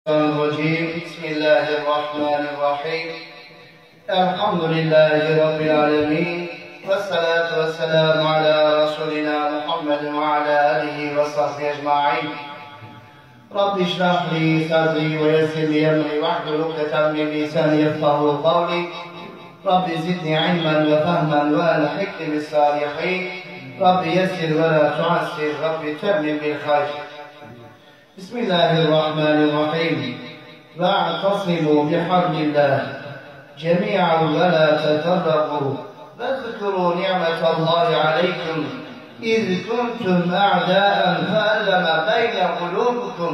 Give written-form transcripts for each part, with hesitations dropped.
الرجيم بسم الله الرحمن الرحيم الحمد لله رب العالمين والصلاة والسلام على رسولنا محمد وعلى آله وصحبه أجمعين رب اشرح لي صدري ويسر لي أمري واحلل عقدة من لساني يفقهوا قولي رب زدني علما وفهما والحقني بالصالحين رب يسر ولا تعسر رب تمم بالخير بسم الله الرحمن الرحيم واعتصموا بحبل الله جميعا ولا تفرقوا واذكروا نعمة الله عليكم إذ كنتم أعداء فألم بين قلوبكم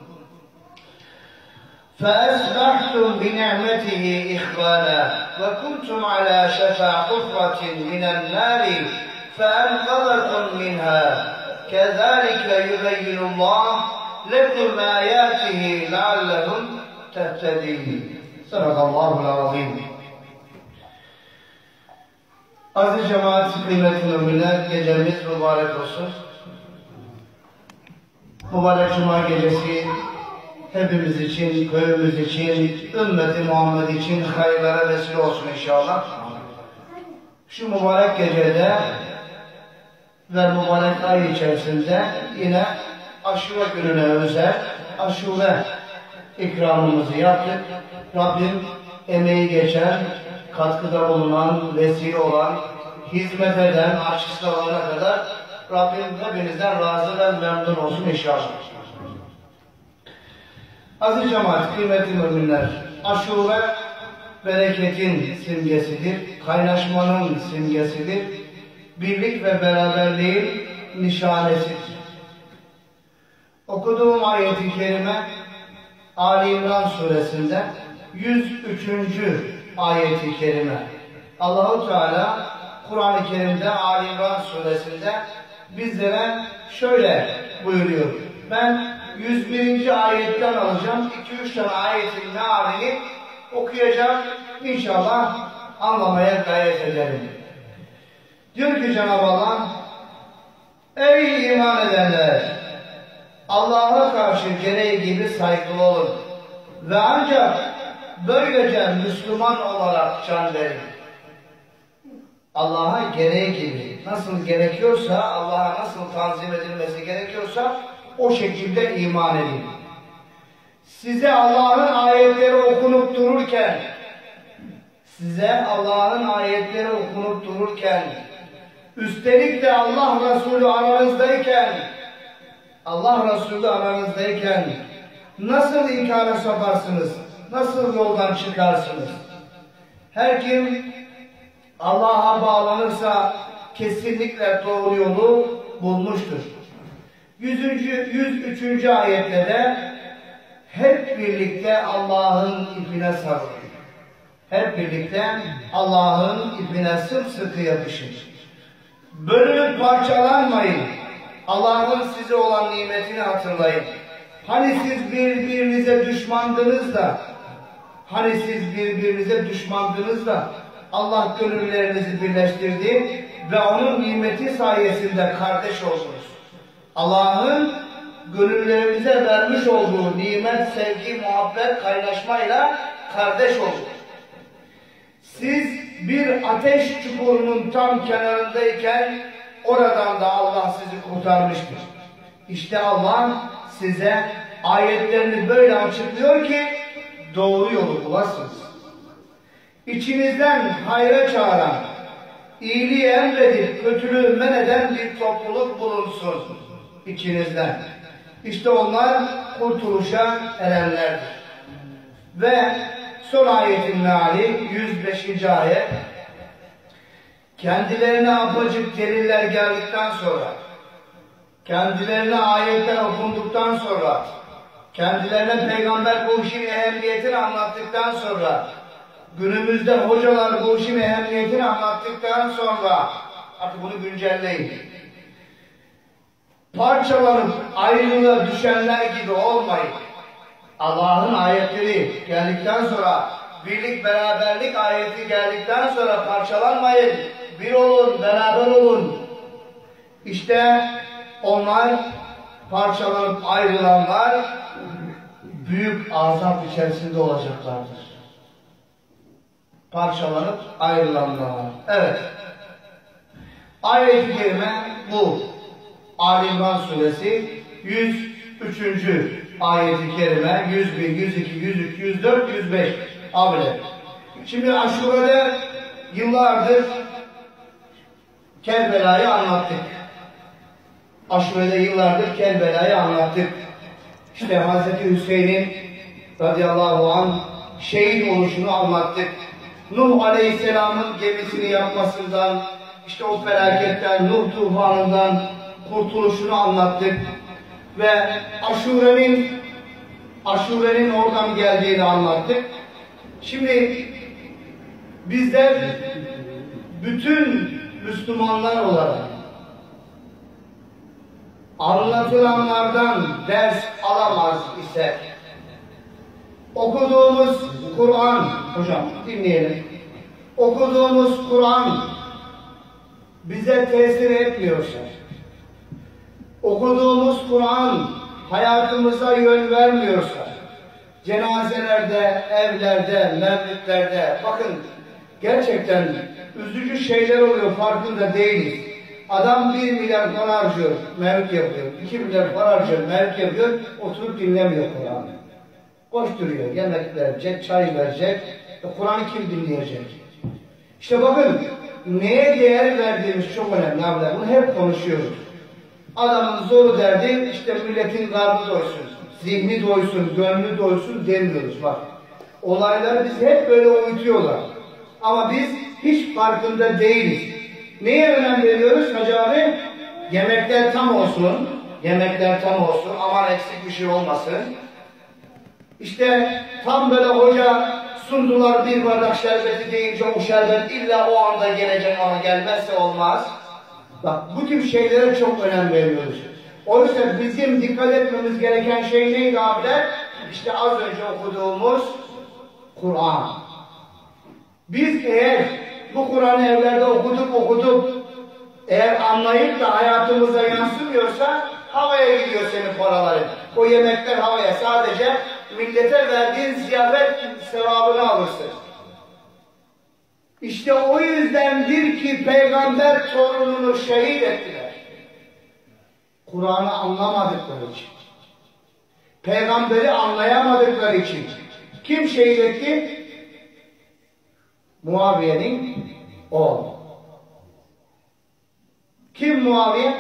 فأصبحتم بنعمته إخوانا وكنتم على شفا حفرة من النار فأنقذكم منها كذلك يبين الله لكم آياته لعلهم تهتدين. Sadakallahul azim. Aziz cemaat, kıymetli müminler, gecemiz mübarek olsun. Mübarek Cuma gecesi hepimiz için, köyümüz için, ümmeti Muhammed için hayırlara vesile olsun inşallah. Şu mübarek gecede ve mübarek ay içerisinde yine Aşure gününe özel aşure ikramımızı yaptık. Rabbim emeği geçen, katkıda bulunan, vesile olan, hizmet eden, açıkta olana kadar Rabbim hepinizden razı ve memnun olsun inşallah. Aziz cemaat, kıymetli müminler, aşure bereketin simgesidir, kaynaşmanın simgesidir, birlik ve beraberliğin nişanesidir. Okuduğum ayet-i kerime Ali İmran suresinde 103. ayet-i kerime. Allahu Teala Kur'an-ı Kerim'de Ali İmran suresinde bizlere şöyle buyuruyor. Ben 101. ayetten alacağım. 2-3 tane ayetin mealini okuyacağım. İnşallah anlamaya gayret edelim. Diyor ki Cenab-ı Allah, ey iman edenler! Allah'a karşı gereği gibi saygılı olun ve ancak böylece Müslüman olarak can verin. Allah'a gereği gibi, nasıl gerekiyorsa, Allah'a nasıl tanzim edilmesi gerekiyorsa o şekilde iman edin. Size Allah'ın ayetleri okunup dururken, üstelik de Allah Resulü aranızdayken nasıl inkara saparsınız? Nasıl yoldan çıkarsınız? Her kim Allah'a bağlanırsa kesinlikle doğru yolu bulmuştur. 103. ayette de hep birlikte Allah'ın ipine sarılın. Hep birlikte Allah'ın ipine sımsıkı yapışın. Bölünüp parçalanmayın. Allah'ın size olan nimetini hatırlayın. Hani siz birbirinize düşmandınız da Allah gönüllerinizi birleştirdi ve onun nimeti sayesinde kardeş oldunuz. Allah'ın gönüllerimize vermiş olduğu nimet, sevgi, muhabbet, kaynaşmayla kardeş olduk. Siz bir ateş çukurunun tam kenarındayken oradan da Allah sizi kurtarmıştır. İşte Allah size ayetlerini böyle açıklıyor ki doğru yolu bulasınız. İçinizden hayra çağıran, iyiliği emredip kötülüğü men eden bir topluluk bulunsun içinizden. İşte onlar kurtuluşa erenlerdir. Ve son ayetin meali 105. ayet. Kendilerine apacık deliller geldikten sonra, kendilerine ayetler okunduktan sonra, kendilerine peygamber bu işin ehemmiyetini anlattıktan sonra, günümüzde hocalar bu işin ehemmiyetini anlattıktan sonra, artık bunu güncelleyin. Parçalanıp ayrılığa düşenler gibi olmayın. Allah'ın ayetleri geldikten sonra, birlik beraberlik ayeti geldikten sonra parçalanmayın. Bir olun, beraber olun. İşte onlar parçalanıp ayrılanlar büyük azap içerisinde olacaklardır. Parçalanıp ayrılanlar. Evet. Ayet-i kerime bu. Ali İmran suresi 103. ayet-i kerime 101, 102, 103, 104, 105 abiler. Şimdi Aşure'de yıllardır Kerbela'yı anlattık. Aşure'de yıllardır Kerbela'yı anlattık. İşte Hazreti Hüseyin'in radıyallahu anh şehit oluşunu anlattık. Nuh Aleyhisselam'ın gemisini yapmasından, işte o felaketten, Nuh tufanından kurtuluşunu anlattık. Ve Aşure'nin oradan geldiğini anlattık. Şimdi bizler bütün Müslümanlar olarak anlatılanlardan ders alamaz isek, okuduğumuz Kur'an, hocam dinleyelim, okuduğumuz Kur'an bize tesir etmiyorsa, okuduğumuz Kur'an hayatımıza yön vermiyorsa, cenazelerde, evlerde, mevlütlerde, bakın gerçekten üzücü şeyler oluyor, farkında değiliz. Adam 1 milyar para harcıyor, mevlüt yapıyor, 2 milyar para harcıyor, mevlüt yapıyor, oturup dinlemiyor Kur'an'ı. Koşturuyor, yemek verecek, çay verecek, Kur'an'ı kim dinleyecek? İşte bakın, neye değer verdiğimiz çok önemli abiler, bunu hep konuşuyoruz. Adamın zoru derdi, işte milletin kalbi doysun, zihni doysun, gönlü doysun demiyoruz bak. Olaylar bizi hep böyle uyutuyorlar. Ama biz hiç farkında değiliz. Neye önem veriyoruz Hacı abi? Yemekler tam olsun, yemekler tam olsun, aman eksik bir şey olmasın. İşte tam böyle hoca sundular bir bardak şerbeti deyince o şerbet illa o anda gelecek ama gelmezse olmaz. Bak bu tip şeylere çok önem veriyoruz. Oysa bizim dikkat etmemiz gereken şey neydi abiler? İşte az önce okuduğumuz Kur'an. Biz eğer bu Kur'an'ı evlerde okuduk, eğer anlayıp da hayatımıza yansımıyorsa havaya gidiyor senin paraların. O yemekler havaya, sadece millete verdiğin ziyafet sevabını alırsın. İşte o yüzdendir ki peygamber torununu şehit ettiler. Kur'an'ı anlamadıkları için. Peygamberi anlayamadıkları için. Kim şehit etti? Muaviye'nin oğlu. Kim Muaviye?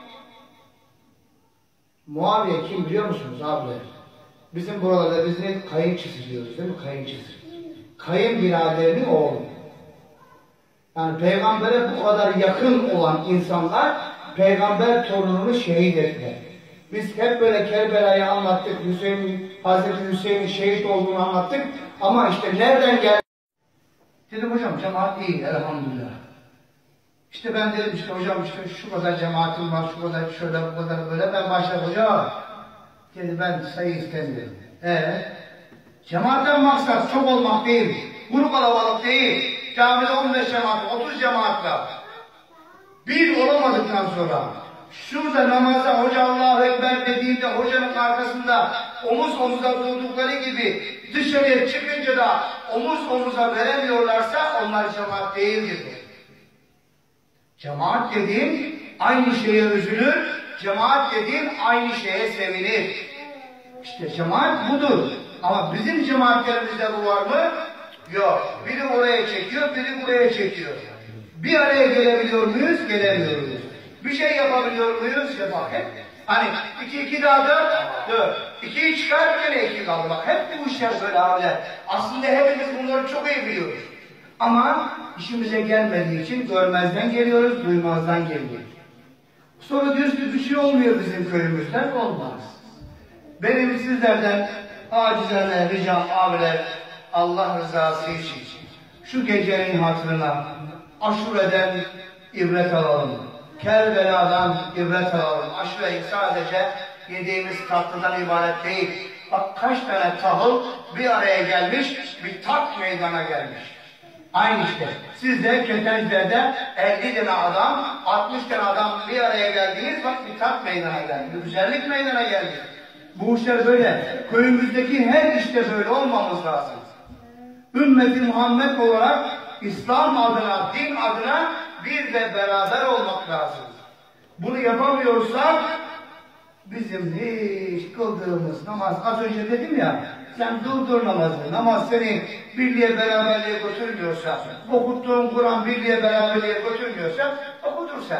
Muaviye kim biliyor musunuz abiler? Bizim buralarda biz de kayınçısı diyoruz değil mi? Kayınçısı. Kayınbiraderinin oğlu. Yani peygambere bu kadar yakın olan insanlar peygamber torununu şehit ettiler. Biz hep böyle Kerbela'yı anlattık, Hazreti Hüseyin'in şehit olduğunu anlattık ama işte nereden geldi? Dedim hocam cemaat iyi elhamdülillah. İşte ben dedim işte hocam işte şu kadar cemaatim var, şu kadar şöyle, bu kadar böyle. Ben başladım hocam. Dedi ben sayı istemiyorum. Cemaatten maksat çok olmak değil, grup kalabalık değil. Camide 15 cemaat, 30 cemaatla. Bir olamadıktan sonra şurada namaza hoca Allahu Ekber dediğinde hocanın arkasında omuz omuza durdukları gibi dışarıya çıkınca da omuz omuza veremiyorlarsa onlar cemaat değildir. Cemaat dediğin aynı şeye üzülür, cemaat dediğin aynı şeye sevinir. İşte cemaat budur. Ama bizim cemaatlerimizde bu var mı? Yok. Biri oraya çekiyor, biri buraya çekiyor. Bir araya gelebiliyor muyuz? Gelemiyoruz. Bir şey yapabiliyor muyuz? Yapar. Hep hani 2 daha 4. 2'yi çıkar gene 2 kaldı. Bak hep bu işler böyle abiler. Aslında hepimiz bunları çok iyi biliyoruz. Ama işimize gelmediği için görmezden geliyoruz, duymazdan geliyoruz. Sonra diyoruz ki bir şey olmuyor bizim köyümüzden. Olmaz. Benim sizlerden acizane ricam abiler, Allah rızası için şu gecenin hatırına Aşure'den ibret alalım. Kerbela'dan ibret alalım. Aşure sadece yediğimiz tatlıdan ibaret değil. Bak kaç tane tahıl bir araya gelmiş, bir tat meydana gelmiş. Aynı işte. Siz de Ketenizler'de 50 tane adam, 60 tane adam bir araya geldiniz, bak bir tat meydana geldi. Bir güzellik meydana geldi. Bu işler böyle. Köyümüzdeki her işte böyle olmamız lazım. Ümmeti Muhammed olarak İslam adına, din adına bir ve beraber olmak lazım. Bunu yapamıyorsak bizim hiç kıldığımız namaz, az önce dedim ya, sen durdur namazı, namaz seni birliğe beraberliğe götürmüyorsa, okuttuğun Kur'an birliğe beraberliğe götürmüyorsa, okudur sen.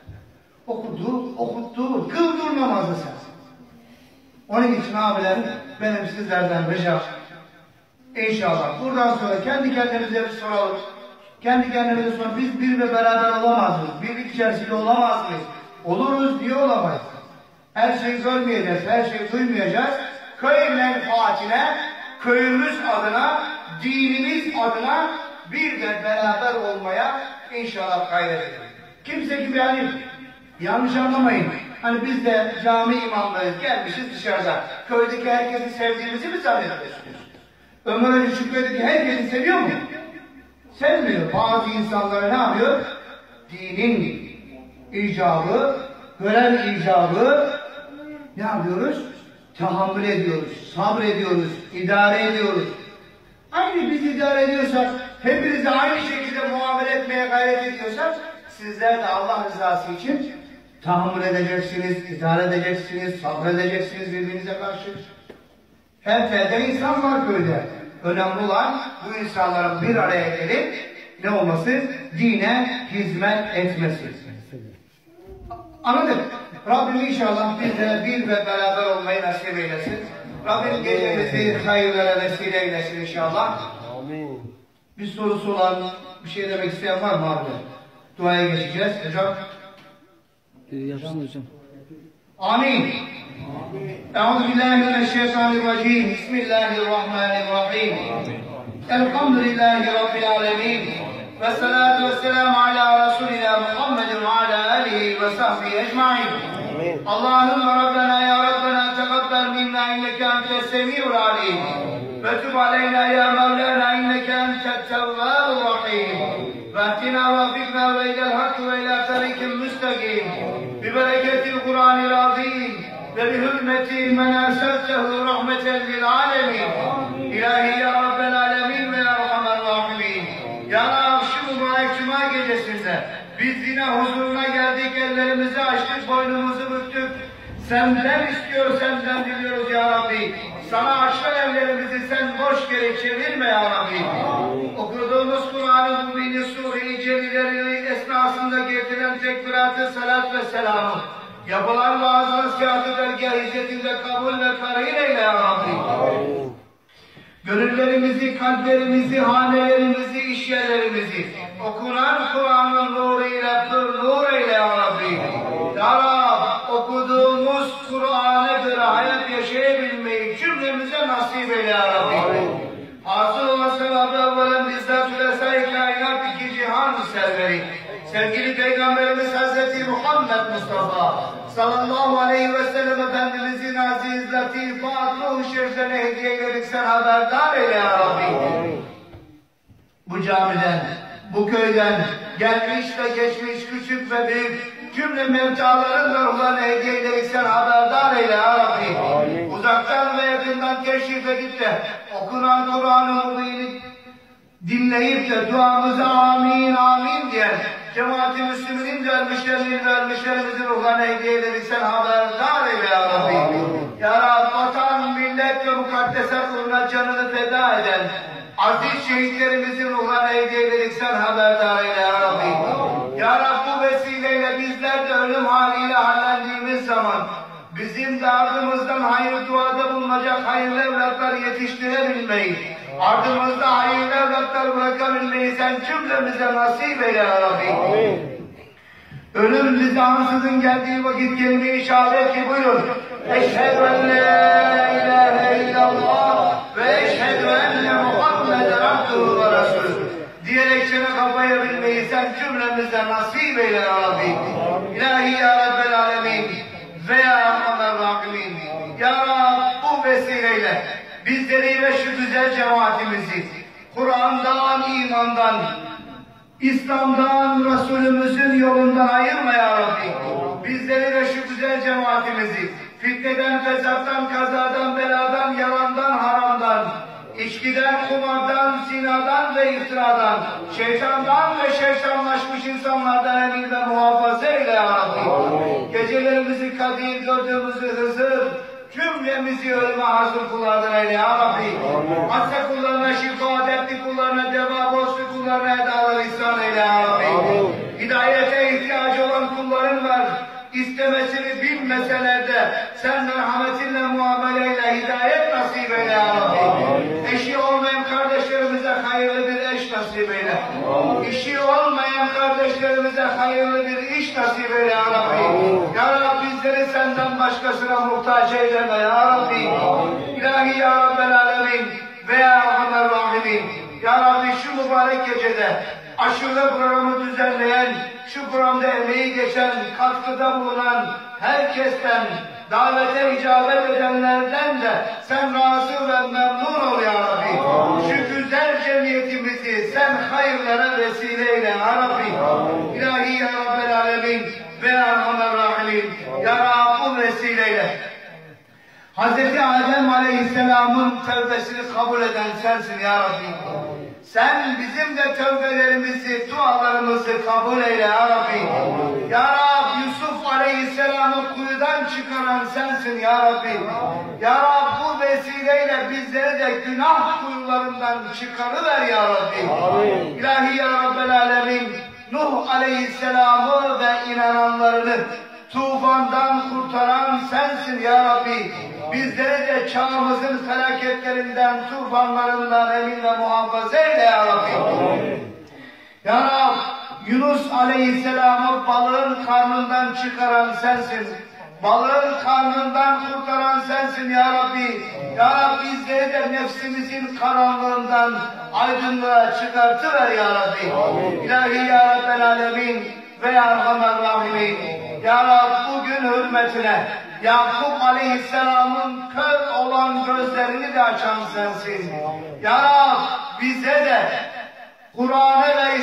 Okuttur, kıldır namazı sen. Onun için abilerim, benim sizlerden ricam, İnşallah buradan sonra kendi kendimize bir soralım. Kendi kendimize soralım. Biz bir ve beraber olamaz mıyız? Birlik içerisinde olamaz mıyız? Oluruz diye olamayız. Her şeyi görmeyeceğiz, her şeyi duymayacağız. Köy menfaatine, köyümüz adına, dinimiz adına bir ve beraber olmaya inşallah gayret edelim. Kimse gibi hani yanlış anlamayın. Hani biz de cami imamlarıyız, gelmişiz dışarıda. Köydeki herkesi sevdiğimizi mi zannediyorsunuz? Ömer Ali Şükrü'deki herkesi seviyor mu? Sevmiyor. Bazı insanlara ne yapıyor? Dinin icabı, görev icabı ne yapıyoruz? Tahammül ediyoruz, sabrediyoruz, idare ediyoruz. Aynı biz idare ediyorsak, hepinize aynı şekilde muamele etmeye gayret ediyorsak, sizler de Allah rızası için tahammül edeceksiniz, idare edeceksiniz, sabredeceksiniz birbirinize karşı. Her telde insan var köyde. Önemli olan bu insanların bir araya gelip ne olması? Dine hizmet etmesi. Anladık. Rabbim inşallah bizlere bir ve beraber olmayı nasip eylesin. Rabbim gecemizi hayırlara vesile eylesin inşallah. Amin. Bir sorusu olan, bir şey demek isteyen var mı abi? Duaya geçeceğiz. Hocam. Yapsın hocam. Amin. Euzubillahimineşşeytanirracim. Bismillahirrahmanirrahim. Elhamdülillahi Rabbil alemin. Ve salatu ve selamu ala Resulina Muhammedin ve ala alihi ve sahbihi ecmain. Allahümme Rabbena ya Rabbena tegabbel minna inneke entes semi'ul alim. Ve tub aleyna ya Mevlana inneke entet tevvâbur rahim. Ve ehtina ve fikna ve ilel hakkı ve ila tarikin müstakim. Bi bereketil Kur'anil azim. Ve bi hürmeti men erseltehu rahmeten lil alemin. İlahi ya Rabbel alemin ve ya Rahman rahimin. Ya Rab şu mübarek cuma gecesinde biz yine huzuruna geldik, ellerimizi açtık, boynumuzu büktük. Senden istiyor, senden diliyoruz ya Rabbi. Sana açan ellerimizi sen boş geri çevirme ya Rabbi. Okuduğumuz Kur'an-ı Mübin-i Sure-i Celile'nin esnasında getirilen tekbirat-ı salat ve selamı. Yapılan vaaz nasihat-ı dergâh hizmetinde kabul ve karin eyle ya Rabbi. Gönüllerimizi, kalplerimizi, hanelerimizi, iş yerlerimizi okunan Kur'an'ın nuruyla pür nur eyle ya Rabbi. Ya Rab, okuduğumuz Kur'an'a göre hayat yaşayabilmeyi cümlemize nasip eyle ya Rabbi. Hasıl olan sevabı evvelen bizzat Sülesa-i Kainat iki cihan serveri. Sevgili Peygamberimiz Hazreti Muhammed Mustafa sallallahu aleyhi ve sellem Efendimizin aziz, latif, fatlı-ı şeriflerine hediye eyledik, sen haberdar eyle ya Rabbi. Bu camiden, bu köyden gelmiş ve geçmiş küçük ve büyük cümle mevtaların da ruhlarına hediye eyledik, sen haberdar eyle ya Rabbi. Uzaktan ve yakından teşrif edip de okunan Kur'an-ı Mübin'i dinleyip de duamıza amin amin diyen cemaat-i Müslüminin de ölmüşlerinin ve ölmüşlerimizin ruhlarına hediye edelim, sen haberdar eyle ya Rabbi. Ya Rabbi, vatan, millet ve mukaddesat uğruna canını feda eden aziz şehitlerimizin ruhlarına hediye edelim, sen haberdar eyle ya Rabbi. Ya Rabbi, bu vesileyle bizler de ölüm haliyle hallendiğimiz zaman bizim de ardımızdan hayır duada bulunacak hayırlı evlatlar yetiştirebilmeyi, ardımızda hayırlı evlatlar bırakabilmeyi sen cümlemize nasip eyle ya Rabbi. Ölüm bize ansızın geldiği vakit kelime-i şehadet ki buyurun. Eşhedü en la ilahe illallah ve eşhedü enne Muhammeden abduhu ve resulüh diyerek seni kapayabilmeyi sen cümlemize nasip eyle ya Rabbi. İlahi ya Rabbel alemin ve ya Rahman rahimin. Ya Rab, bu vesileyle bizleri ve şu güzel cemaatimizi Kur'an'dan, imandan, İslam'dan, Resulümüzün yolundan ayırma ya Rabbi. Bizleri ve şu güzel cemaatimizi fitneden, fesattan, kazadan, beladan, yalandan, haramdan, İçkiden, kumardan, zinadan ve iftiradan, şeytandan ve şeytanlaşmış insanlardan emin ve muhafaza eyle ya Rabbi. Gecelerimizi kadir, gördüğümüzü Hızır, cümlemizi ölüme hazır kullardan eyle ya Rabbi. Hasta kullarına şifa, dertli kullarına deva, borçlu kullarına edalar ihsan eyle ya Rabbi. Hidayete ihtiyacı olan kulların var. İstemesini bilmeseler de sen merhametinle muameleyle hidayet nasip eyle ya Rabbi. Eşi olmayan kardeşlerimize hayırlı bir eş nasip eyle. İşi olmayan kardeşlerimize hayırlı bir iş nasip eyle ya Rabbi. Ya Rabbi bizleri senden başkasına muhtaç eyleme ya Rabbi. İlahi ya Rabbel Alemin ve ya Erhamer Rahimin. Ya Rabbi şu mübarek gecede aşure programı düzenleyen, şu programda emeği geçen, katkıda bulunan herkesten, davete icabet edenlerden de sen razı ve memnun ol ya Rabbi. Şu güzel cemiyetimizi sen hayırlara vesile eyle ya Rabbi. İlahi ya Rabbel Alemin ve Erhamer Rahimin. Ya Rabbi vesileyle Hz. Adem Aleyhisselam'ın tövbesini kabul eden sensin ya Rabbi. Sen bizim de tövbelerimizi, dualarımızı kabul eyle ya Rabbi. Ya Rabbi Yusuf Aleyhisselam'ı kuyudan çıkaran sensin ya Rabbi. Ya Rabbi bu vesileyle bizleri de günah kuyularından çıkarıver ya Rabbi. İlahi ya Rabbel Alemin Nuh Aleyhisselam'ı ve inananlarını tufandan kurtaran sensin ya Rabbi. Bizleri de çağımızın felaketlerinden, tufanlarından emin ve muhafaza eyle ya Rabbi. Ya Rabbi Yunus Aleyhisselam'ı balığın karnından çıkaran sensin. Balığın karnından kurtaran sensin ya Rabbi. Ya Rabbi bizleri de nefsimizin karanlığından aydınlığa çıkartıver ya Rabbi. İlahi ya Rabbel Alemin ve ya Erhamer Rahimin. Ya Rabbi bugün hürmetine Yakup Aleyhisselam'ın kör olan gözlerini de açan sensin. Ya Rabbi bize de Kur'an'a ve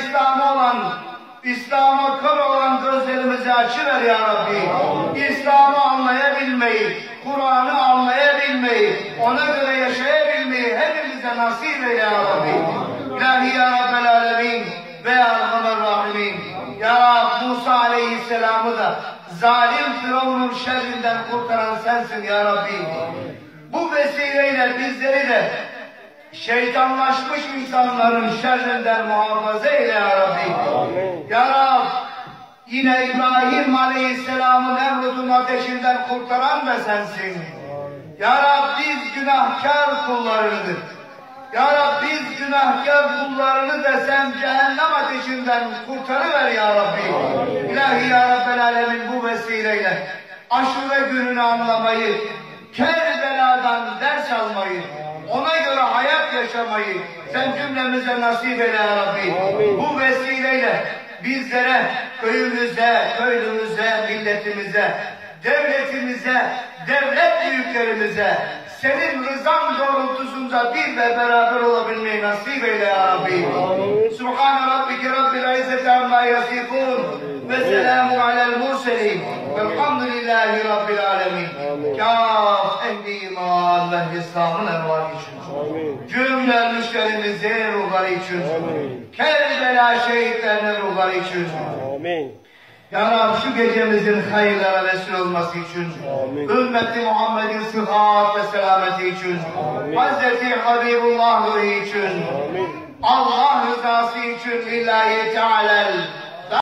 İslam'a kör olan gözlerimizi açıver ya Rabbi. İslam'ı anlayabilmeyi, Kur'an'ı anlayabilmeyi, ona göre yaşayabilmeyi hepimize nasip eyle ya Rabbi. İlahi ya Rabbel Alemin ve ya Erhamer Rahimin. Ya Rabbi Musa Aleyhisselam'ı da zalim Firavun'un şerrinden kurtaran sensin ya Rabbi. Bu vesileyle bizleri de şeytanlaşmış insanların şerrinden muhafaza eyle ya Rabbi. Ya Rabbi yine İbrahim Aleyhisselam'ın Nemrut'un ateşinden kurtaran da sensin. Ya Rabbi biz günahkar kullarındır. Ya Rabbi biz günahkar kullarını da sen cehennem ateşinden kurtarıver ya Rabbi. İlahi ya Rabbel Alemin bu vesileyle aşure gününü anlamayı, Kerbela'dan ders almayı, ona göre hayat yaşamayı sen cümlemize nasip eyle ya Rabbi. Bu vesileyle bizlere, köyümüze, köylümüze, milletimize, devletimize, devlet büyüklerimize senin rızan doğrultusunda bir ve beraber olabilmeyi nasip eyle ya Rabbi. Subhane Rabbike Rabbil İzzeti amma yasifun ve selamun alel murselin velhamdülillahi Rabbil alemin. Kâf ehli iman ve İslam'ın ervahı için. Cümle müşterimizin ruhları için. Kerbela şehitlerinin ruhları için. Ya Rabbi şu gecemizin hayırlara vesile olması için, ümmeti Muhammed'in sıhhat ve selameti için, Hazreti Habibullah ruhu için, Allah rızası için lillahi teala'l